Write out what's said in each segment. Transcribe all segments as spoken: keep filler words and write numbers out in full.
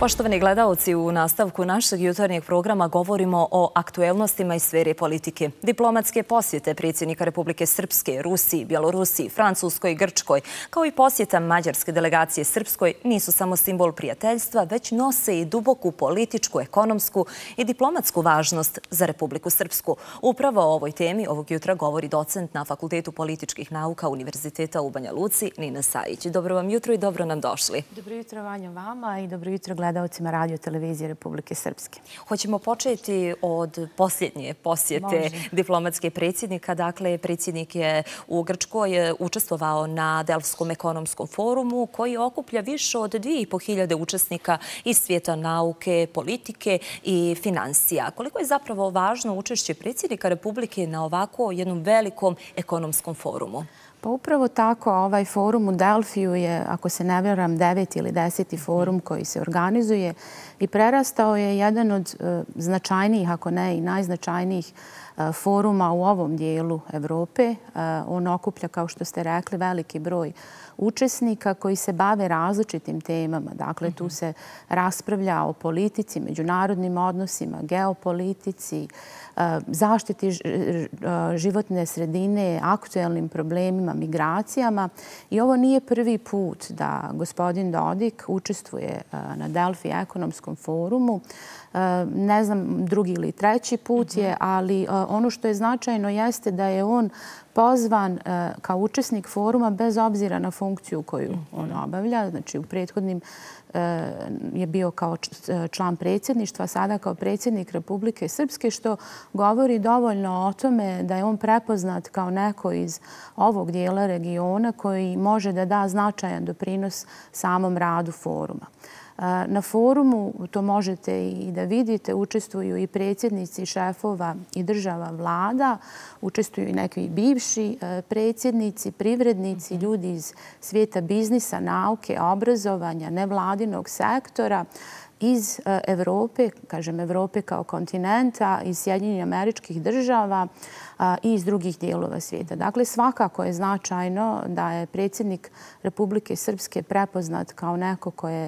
Poštovani gledaoci, u nastavku našeg jutarnjeg programa govorimo o aktuelnostima iz sfere politike. Diplomatske posjete predsjednika Republike Srpske, Rusiji, Bjelorusiji, Francuskoj i Grčkoj, kao i posjeta mađarske delegacije Srpskoj, nisu samo simbol prijateljstva, već nose i duboku političku, ekonomsku i diplomatsku važnost za Republiku Srpsku. Upravo o ovoj temi ovog jutra govori docent na Fakultetu političkih nauka Univerziteta u Banja Luci, Nina Sajić. Dobro vam jutro i dobro nam došli. Dobro jutro, Vanja, vama i dobro jutro gledalcima radio televizije Republike Srpske. Hoćemo početi od posljednje posjete diplomatske predsjednika. Dakle, predsjednik je u Grčkoj učestvovao na Delfskom ekonomskom forumu koji okuplja više od dvije i po hiljade učesnika iz svijeta nauke, politike i financija. Koliko je zapravo važno učešće predsjednika Republike na ovako jednom velikom ekonomskom forumu? Pa upravo tako, ovaj forum u Delfiju je, ako se ne vjeram, deveti ili deseti forum koji se organizuje i prerastao je jedan od značajnijih, ako ne i najznačajnijih foruma u ovom dijelu Evrope. On okuplja, kao što ste rekli, veliki broj učesnika koji se bave različitim temama. Dakle, tu se raspravlja o politici, međunarodnim odnosima, geopolitici, zaštiti životne sredine, aktuelnim problemima, migracijama. I ovo nije prvi put da gospodin Dodik učestvuje na Delfi ekonomskom forumu. Ne znam, drugi ili treći put je, ali ono što je značajno jeste da je on pozvan kao učesnik foruma bez obzira na funkciju koju on obavlja. Znači, u prethodnim je bio kao član predsjedništva, sada kao predsjednik Republike Srpske, što govori dovoljno o tome da je on prepoznat kao neko iz ovog dijela regiona koji može da da značajan doprinos samom radu foruma. Na forumu, to možete i da vidite, učestvuju i predsjednici šefova i država vlada, učestvuju i neki bivši predsjednici, privrednici, ljudi iz svijeta biznisa, nauke, obrazovanja, nevladinog sektora, iz Evrope, kažem Evrope kao kontinenta, iz Sjedinjenih Američkih Država i iz drugih dijelova svijeta. Dakle, svakako je značajno da je predsjednik Republike Srpske prepoznat kao neko koje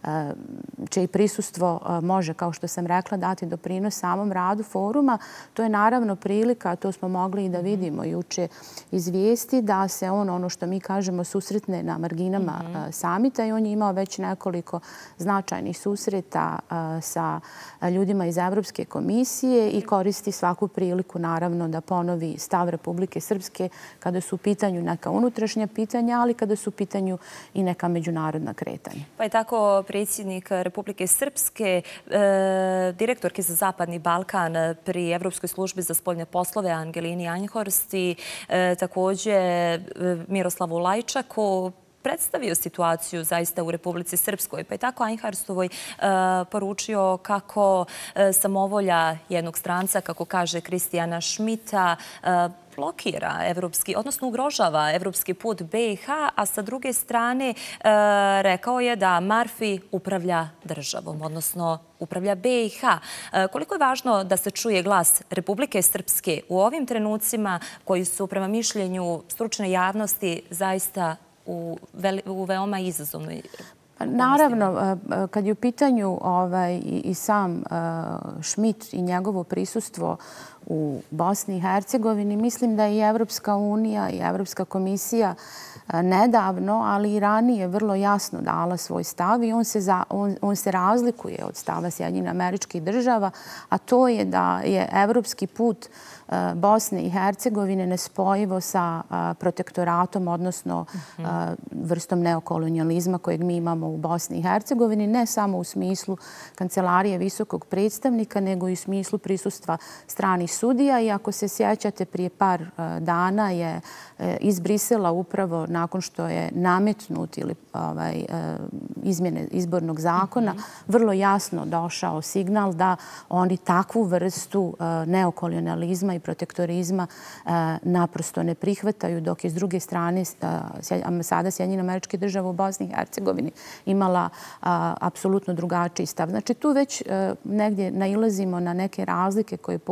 čije prisustvo može, kao što sam rekla, dati doprinos samom radu foruma. To je naravno prilika, to smo mogli i da vidimo juče iz vijesti, da se on, ono što mi kažemo, susretne na marginama samita i on je imao već nekoliko značajnih susreta sa ljudima iz Evropske komisije i koristi svaku priliku, naravno, da ponovi stav Republike Srpske kada su u pitanju neka unutrašnja pitanja, ali kada su u pitanju i neka međunarodna kretanja. Pa je tako predsjednik Republike Srpske, direktorki za Zapadni Balkan pri Evropskoj službi za spoljne poslove Angelini Einhorst i također Miroslavu Lajčaku predstavio situaciju zaista u Republici Srpskoj. Pa je tako Einhorstovoj poručio kako samovolja jednog stranca, kako kaže Kristijana Šmita, blokira evropski, odnosno ugrožava evropski put B i H, a sa druge strane rekao je da Marfi upravlja državom, odnosno upravlja B i H. Koliko je važno da se čuje glas Republike Srpske u ovim trenucima koji su prema mišljenju stručne javnosti zaista u veoma izazovnoj. Naravno, kad je u pitanju i sam Šmit i njegovo prisustvo u Bosni i Hercegovini, mislim da i Evropska unija i Evropska komisija nedavno, ali i ranije vrlo jasno dala svoj stav i on se, za, on, on se razlikuje od stava Sjedinjenih Američkih Država, a to je da je evropski put Bosne i Hercegovine nespojivo sa protektoratom, odnosno vrstom neokolonijalizma kojeg mi imamo u Bosni i Hercegovini, ne samo u smislu kancelarije visokog predstavnika, nego i u smislu prisustva stranih sudija. I ako se sjećate, prije par dana je iz Brisela upravo nakon što je nametnut ili ovaj, izmjene izbornog zakona, vrlo jasno došao signal da oni takvu vrstu neokolonijalizma i protektorizma naprosto ne prihvataju, dok je s druge strane ambasada Sjedinjenih Američkih Država u Bosni i Hercegovini imala apsolutno drugačiji stav. Znači tu već negdje nailazimo na neke razlike koje postoje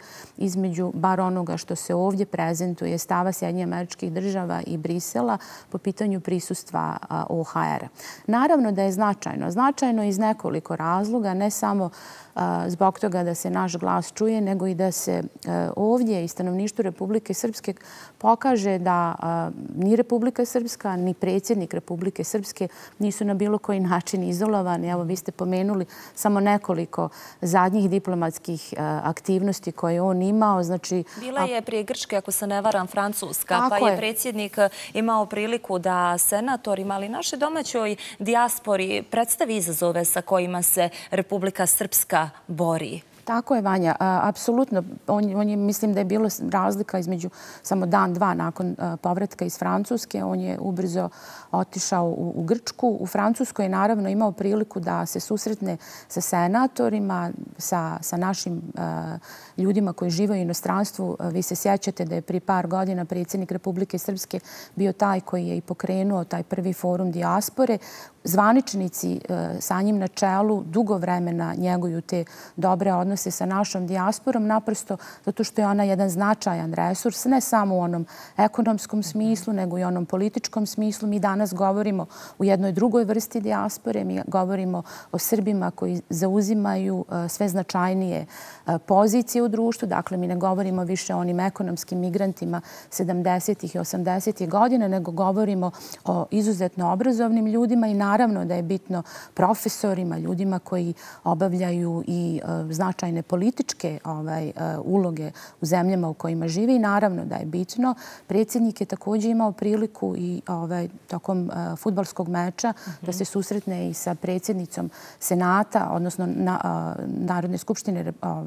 između bar onoga što se ovdje prezentuje stava Sjedinjenih Američkih Država i Brisela po pitanju prisustva O H R-a. Naravno da je značajno. Značajno iz nekoliko razloga, ne samo zbog toga da se naš glas čuje, nego i da se ovdje i stanovništvu Republike Srpske pokaže da ni Republika Srpska, ni predsjednik Republike Srpske nisu na bilo koji način izolovani. Evo, vi ste pomenuli samo nekoliko zadnjih diplomatskih aktivnosti koje on imao. Znači, bila je prije Grčke, ako se ne varam, Francuska, pa je predsjednik imao priliku da senatorima, ali našoj domaćoj dijaspori predstavi izazove sa kojima se Republika Srpska bori. Tako je, Vanja. Apsolutno. On je, mislim da je bilo razlika između samo dan, dva nakon povratka iz Francuske. On je ubrzo otišao u Grčku. U Francuskoj je naravno imao priliku da se susretne sa senatorima, sa, sa našim ljudima koji žive u inostranstvu. Vi se sjećate da je prije par godina predsjednik Republike Srpske bio taj koji je i pokrenuo taj prvi forum dijaspore. Zvaničnici sa njim na čelu dugo vremena njeguju te dobre odnose sa našom dijasporom, naprosto zato što je ona jedan značajan resurs, ne samo u onom ekonomskom smislu, nego i u onom političkom smislu. Mi danas govorimo u jednoj drugoj vrsti dijaspore, mi govorimo o Srbima koji zauzimaju sve značajnije pozicije u društvu. Dakle, mi ne govorimo više o onim ekonomskim migrantima sedamdesetih i osamdesetih godina, nego govorimo o izuzetno obrazovnim ljudima i naravno da je bitno profesorima, ljudima koji obavljaju i značajne političke uloge u zemljama u kojima žive i naravno da je bitno. Predsjednik je također imao priliku i tokom fudbalskog meča da se susretne i sa predsjednicom Senata, odnosno Narodne skupštine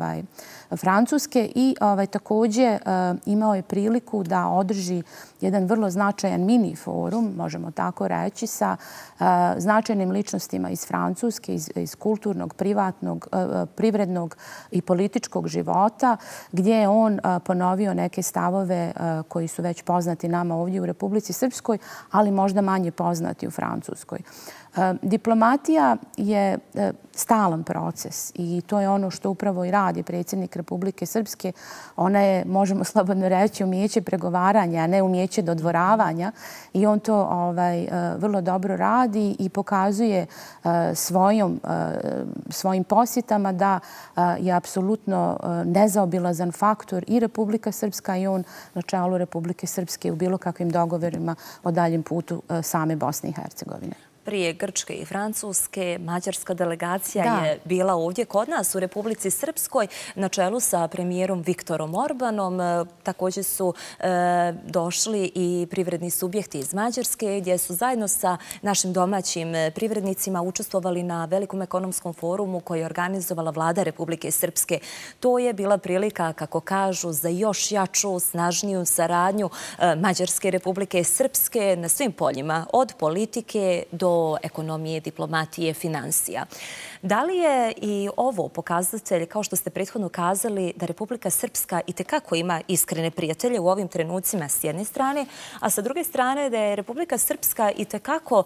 Francuske i također imao je priliku da održi jedan vrlo značajan mini forum, možemo tako reći, sa značajnim ličnostima iz Francuske, iz, iz kulturnog, privatnog, privrednog i političkog života, gdje je on ponovio neke stavove koji su već poznati nama ovdje u Republici Srpskoj, ali možda manje poznati u Francuskoj. Diplomatija je stalan proces i to je ono što upravo i radi predsjednik Republike Srpske. Ona je, možemo slobodno reći, umijeće pregovaranja, a ne umijeće dodvoravanja i on to ovaj, vrlo dobro radi i pokazuje svojom, svojim posjetama da je apsolutno nezaobilazan faktor i Republika Srpska i on na čelu Republike Srpske u bilo kakvim dogovorima o daljem putu same Bosne i Hercegovine. Prije Grčke i Francuske, mađarska delegacija je bila ovdje kod nas u Republici Srpskoj na čelu sa premijerom Viktorom Orbanom. Također su došli i privredni subjekti iz Mađarske gdje su zajedno sa našim domaćim privrednicima učestvovali na velikom ekonomskom forumu koji je organizovala vlada Republike Srpske. To je bila prilika, kako kažu, za još jaču, snažniju saradnju Mađarske i Republike Srpske na svim poljima, od politike do ekonomije, diplomatije, finansija. Da li je i ovo pokazatelj, kao što ste prethodno kazali, da Republika Srpska itekako ima iskrene prijatelje u ovim trenucima s jedne strane, a sa druge strane da je Republika Srpska itekako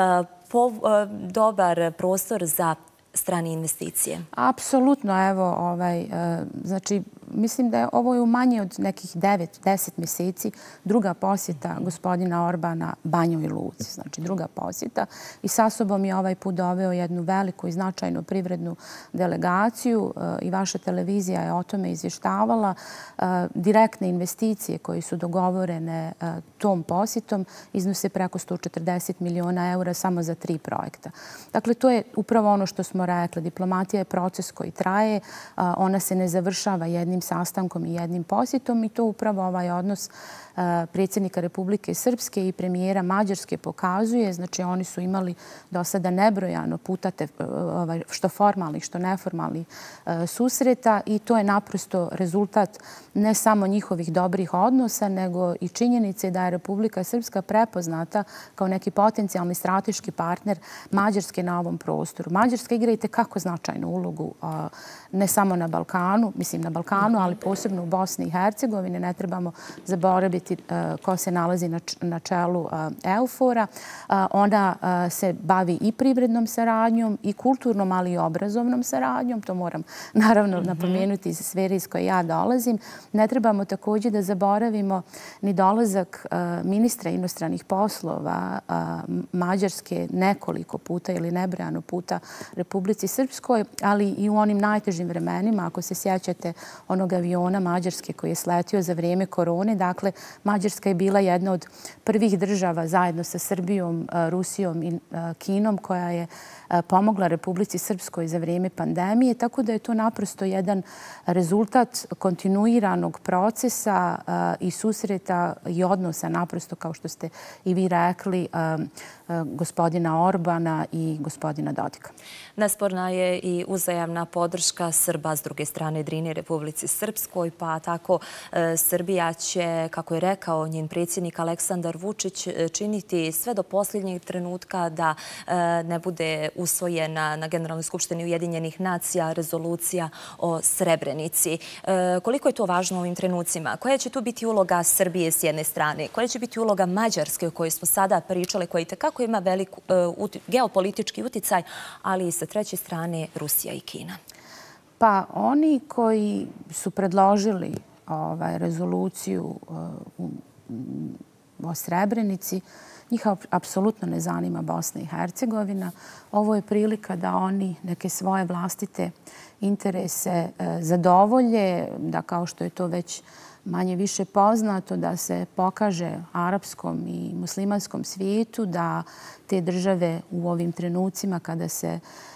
dobar prostor za strane investicije? Apsolutno, evo, ovaj, znači, mislim da je ovo je u manje od nekih devet, deset mjeseci druga posjeta gospodina Orbana Banjoj Luci. Znači, druga posjeta. I sa sobom je ovaj put doveo jednu veliku i značajnu privrednu delegaciju i vaša televizija je o tome izvještavala. Direktne investicije koje su dogovorene tom posjetom iznose preko sto četrdeset miliona eura samo za tri projekta. Dakle, to je upravo ono što smo rekli. Diplomatija je proces koji traje. Ona se ne završava jednim sastankom i jednim posjetom i to upravo ovaj odnos predsjednika Republike Srpske i premijera Mađarske pokazuje. Znači, oni su imali do sada nebrojano putate što formalnih, što neformalnih susreta i to je naprosto rezultat ne samo njihovih dobrih odnosa, nego i činjenice da je Republika Srpska prepoznata kao neki potencijalni strateški partner Mađarske na ovom prostoru. Mađarska igra i tekako značajnu ulogu ne samo na Balkanu, mislim na Balkanu, regionu, ali posebno u Bosni i Hercegovini. Ne trebamo zaboraviti ko se nalazi na čelu EUFOR-a. Ona se bavi i privrednom saradnjom, i kulturnom, ali i obrazovnom saradnjom. To moram naravno napomenuti iz sfere iz koje ja dolazim. Ne trebamo također da zaboravimo ni dolazak ministra inostranih poslova Mađarske nekoliko puta ili nebrojano puta Republici Srpskoj, ali i u onim najtežim vremenima. Ako se sjećate onog aviona Mađarske koji je sletio za vrijeme korone, dakle, Mađarska je bila jedna od prvih država zajedno sa Srbijom, Rusijom i Kinom koja je pomogla Republici Srpskoj za vrijeme pandemije, tako da je to naprosto jedan rezultat kontinuiranog procesa i susreta i odnosa, naprosto kao što ste i vi rekli, gospodina Orbana i gospodina Dodika. Nesporna je i uzajamna podrška Srba s druge strane Drine Republici Srpskoj, pa tako Srbija će, kako je rekao njen predsjednik Aleksandar Vučić, činiti sve do posljednjeg trenutka da ne bude usvojena na Generalnoj skupštini Ujedinjenih nacija rezolucija o Srebrenici. Koliko je to važno u ovim trenucima? Koja će tu biti uloga Srbije s jedne strane? Koja će biti uloga Mađarske o kojoj smo sada pričali, koja i tekako ima velik geopolitički uticaj, ali i sa treće strane Rusija i Kina? Pa oni koji su predložili rezoluciju o Srebrenici, njih apsolutno ne zanima Bosna i Hercegovina. Ovo je prilika da oni neke svoje vlastite interese zadovolje, da kao što je to već manje više poznato, da se pokaže arapskom i muslimanskom svijetu da te države u ovim trenucima kada se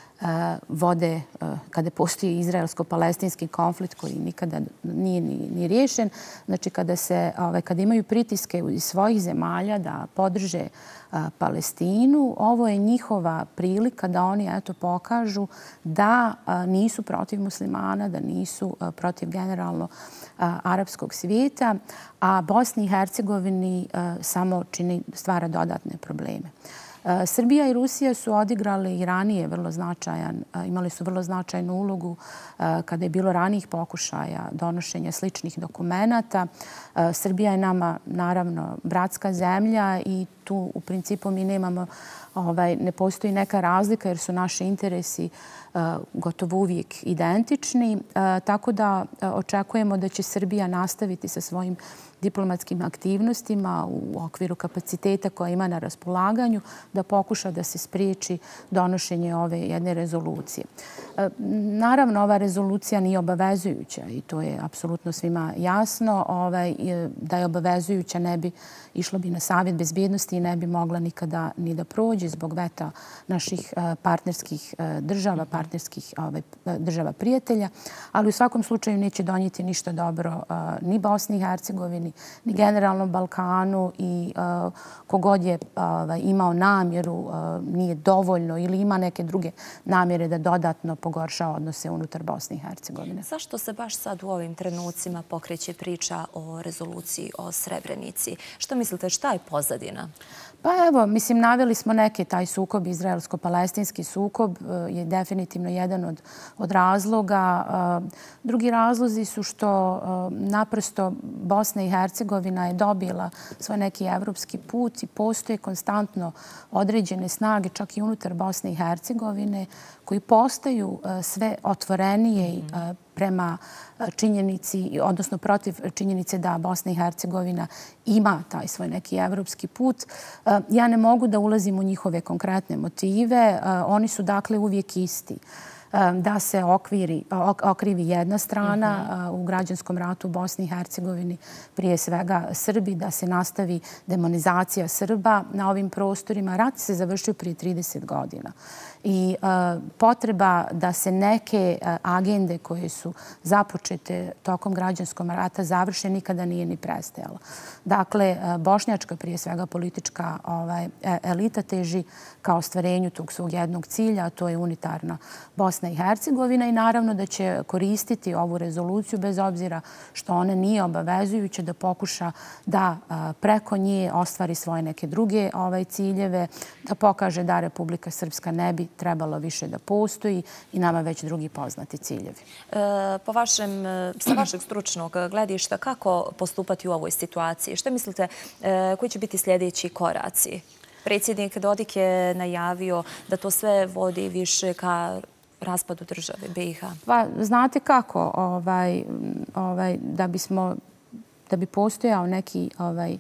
vode, kada postoji izraelsko-palestinski konflikt koji nikada nije ni riješen, znači kada se, kada imaju pritiske iz svojih zemalja da podrže Palestinu, ovo je njihova prilika da oni eto pokažu da nisu protiv muslimana, da nisu protiv generalno arapskog svijeta, a Bosni i Hercegovini samo čini, stvara dodatne probleme. Srbija i Rusija su odigrali i ranije vrlo značajan, imali su vrlo značajnu ulogu kada je bilo ranijih pokušaja donošenja sličnih dokumenata. Srbija je nama, naravno, bratska zemlja i tu u principu mi nemamo, ne postoji neka razlika jer su naši interesi gotovo uvijek identični. Tako da očekujemo da će Srbija nastaviti sa svojim diplomatskim aktivnostima u okviru kapaciteta koja ima na raspolaganju da pokuša da se spriječi donošenje ove jedne rezolucije. Naravno, ova rezolucija nije obavezujuća i to je apsolutno svima jasno. Da je obavezujuća ne bi išlo bi na Savjet bezbjednosti i ne bi mogla nikada ni da prođe zbog veta naših partnerskih država, partnerskih država prijatelja, ali u svakom slučaju neće donijeti ništa dobro ni Bosni i Hercegovini, ni generalnom Balkanu i kogod je imao namjeru nije dovoljno ili ima neke druge namjere da dodatno pogorša odnose unutar Bosne i Hercegovine. Zašto se baš sad u ovim trenucima pokreće priča o rezoluciji o Srebrenici? Što mislite, šta je pozadina? Pa evo, mislim, naveli smo neke, taj sukob, izraelsko-palestinski sukob je definitivno jedan od, od razloga. Drugi razlozi su što naprosto Bosna i Hercegovina je dobila svoj neki evropski put i postoje konstantno određene snage, čak i unutar Bosne i Hercegovine, koji postaju sve otvorenije prema činjenici, odnosno protiv činjenice da Bosna i Hercegovina ima taj svoj neki evropski put. Ja ne mogu da ulazim u njihove konkretne motive. Oni su dakle uvijek isti. Da se okviri, okrivi jedna strana u građanskom ratu u Bosni i Hercegovini, prije svega Srbi, da se nastavi demonizacija Srba na ovim prostorima. Rat se završio prije trideset godina. I potreba da se neke agende koje su započete tokom građanskog rata završe nikada nije ni prestajala. Dakle, bošnjačka, prije svega politička elita teži ka ostvarenju tog svog jednog cilja, a to je unitarna Bosna Bosna i Hercegovina i naravno da će koristiti ovu rezoluciju bez obzira što ona nije obavezujuća da pokuša da preko nje ostvari svoje neke druge ciljeve, da pokaže da Republika Srpska ne bi trebalo više da postoji i nama već drugi poznati ciljevi. Po vašem, sa vašeg stručnog gledišta, kako postupati u ovoj situaciji? Što mislite, koji će biti sljedeći koraci? Predsjednik Dodik je najavio da to sve vodi više ka raspadu države B i H. Pa, znate kako, ovaj, ovaj, da bismo, da bi postojao neki ovaj,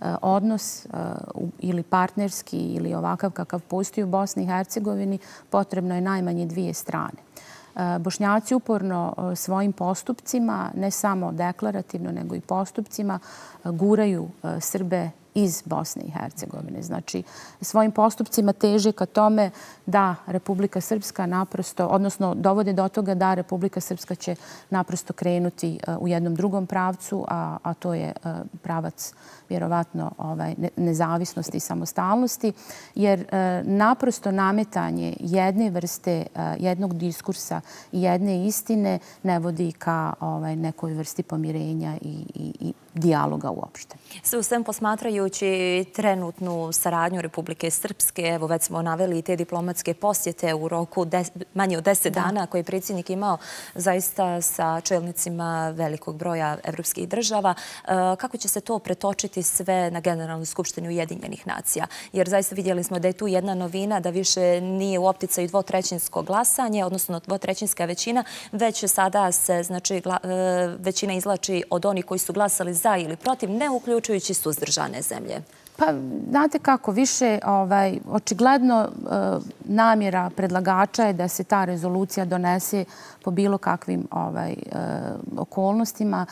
odnos ili partnerski ili ovakav kakav postoji u Bosni i Hercegovini, potrebno je najmanje dvije strane. Bošnjaci uporno svojim postupcima, ne samo deklarativno, nego i postupcima, guraju Srbe iz Bosne i Hercegovine. Znači, svojim postupcima teže ka tome da Republika Srpska naprosto, odnosno dovode do toga da Republika Srpska će naprosto krenuti u jednom drugom pravcu, a, a to je pravac vjerovatno ovaj, nezavisnosti i samostalnosti, jer naprosto nametanje jedne vrste, jednog diskursa i jedne istine ne vodi ka ovaj, nekoj vrsti pomirenja i, i, i dijaloga uopšte. Sve u svem posmatrajući trenutnu saradnju Republike Srpske, evo već smo naveli i te diplomatske posjete u roku manje od deset dana koje je predsjednik imao zaista sa čelnicima velikog broja evropskih država. Kako će se to pretočiti sve na Generalnoj skupštini Ujedinjenih nacija? Jer zaista vidjeli smo da je tu jedna novina, da više nije u opticaju dvotrećinsko glasanje, odnosno dvotrećinska većina, već sada se znači, većina izlači od onih koji su glasali za ili protiv, ne uključujući suzdržane zemlje. Pa, znate kako, više ovaj, očigledno namjera predlagača je da se ta rezolucija donese po bilo kakvim ovaj, okolnostima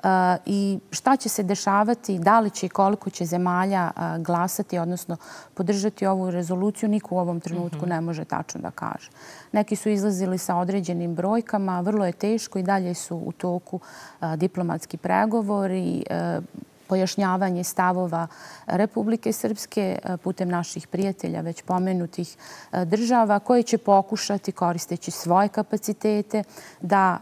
i šta će se dešavati, da li će i koliko će zemalja glasati, odnosno podržati ovu rezoluciju, niko u ovom trenutku ne može tačno da kaže. Neki su izlazili sa određenim brojkama, vrlo je teško i dalje su u toku diplomatski pregovori, pojašnjavanje stavova Republike Srpske putem naših prijatelja, već pomenutih država, koje će pokušati, koristeći svoje kapacitete, da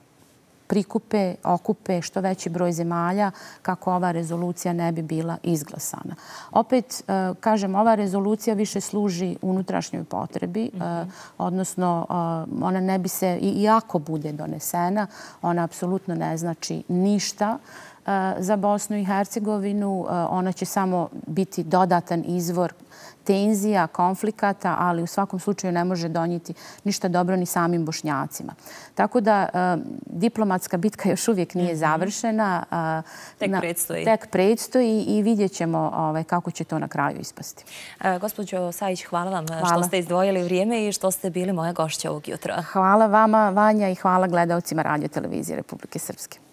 prikupe, okupe što veći broj zemalja kako ova rezolucija ne bi bila izglasana. Opet, kažem, ova rezolucija više služi unutrašnjoj potrebi, odnosno ona ne bi se, i ako bude donesena, ona apsolutno ne znači ništa za Bosnu i Hercegovinu. Ona će samo biti dodatan izvor tenzija, konflikata, ali u svakom slučaju ne može donijeti ništa dobro ni samim Bošnjacima. Tako da diplomatska bitka još uvijek nije završena. Tek predstoji. Tek predstoji i vidjet ćemo kako će to na kraju ispasti. Gospođo Sajić, hvala vam što ste izdvojili vrijeme i što ste bili moja gošća ovog jutra. Hvala vama, Vanja, i hvala gledalcima Radio televizije Republike Srpske.